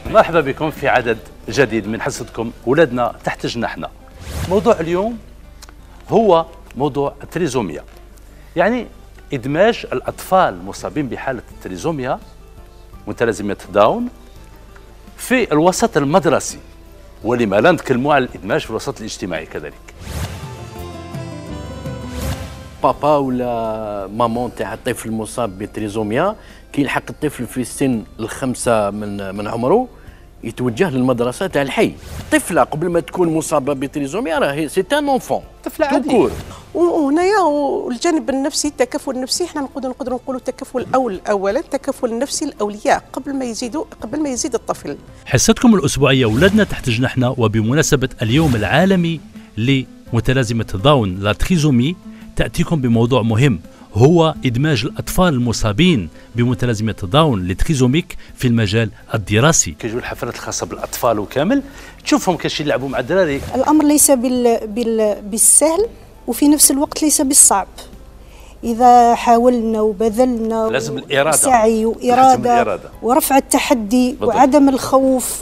مرحبا بكم في عدد جديد من حصتكم ولادنا تحت جناحنا. موضوع اليوم هو موضوع التريزوميا، يعني إدماج الأطفال المصابين بحالة التريزوميا متلازمة داون في الوسط المدرسي، ولما لا نتكلموا على الإدماج في الوسط الاجتماعي كذلك. بابا ولا مامون تاع الطفل المصاب بالتريزوميا كي يلحق الطفل في سن الخمسة من عمره يتوجه للمدرسة تاع الحي. الطفلة قبل ما تكون مصابة بالتريزوميا راهي سي ان اونفون، طفلة عادي. وهنايا والجانب النفسي، التكافل النفسي، احنا نقدروا نقولوا التكافل اولا التكافل النفسي الاولياء قبل ما يزيد الطفل. حصتكم الأسبوعية ولادنا تحت جناحنا، وبمناسبة اليوم العالمي لمتلازمة داون لا تريزومي تأتيكم بموضوع مهم، هو إدماج الأطفال المصابين بمتلازمة داون لتريزوميك في المجال الدراسي. كيجيو الحفلات الخاصة بالأطفال وكامل تشوفهم كاش يلعبوا مع الدراري. الأمر ليس بالسهل وفي نفس الوقت ليس بالصعب. إذا حاولنا وبذلنا لازم الإرادة، سعي وإرادة ورفع التحدي بالضبط. وعدم الخوف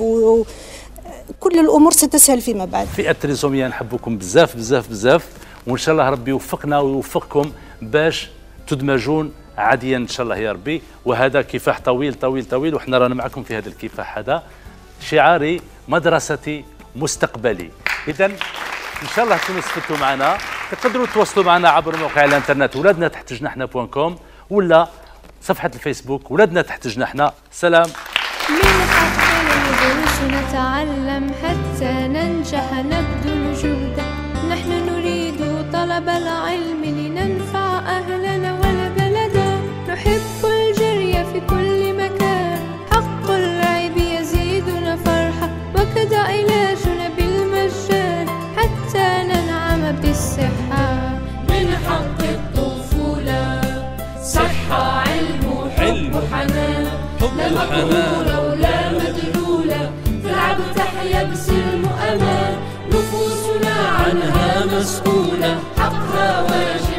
كل الأمور ستسهل فيما بعد. فئة التريزوميا نحبكم بزاف بزاف بزاف، وإن شاء الله ربي يوفقنا ويوفقكم باش تدمجون عاديا إن شاء الله يا ربي. وهذا كفاح طويل طويل طويل، وإحنا رانا معكم في هذا الكفاح. هذا شعاري مدرستي مستقبلي. إذا إن شاء الله تكونوا استفدتوا معنا. تقدروا تواصلوا معنا عبر موقع الانترنت ولادنا تحت جناحنا.com ولا صفحة الفيسبوك ولادنا تحت جناحنا. سلام. من حقنا ندرس نتعلم حتى ننجح نبذل جهدا، نحن نريد طلب العلم لننفع أهلنا والبلد، نحب الجري في كل مكان، حق اللعب يزيدنا فرحة، وكذا علاجنا بالمجان حتى ننعم بالصحة. من حق الطفولة صحة علم وحب وحنان، لا مقهورة ولا مدلولة، تلعب تحيا بسلم وأمان، نفوسنا عنها مسؤولة، حقها واجب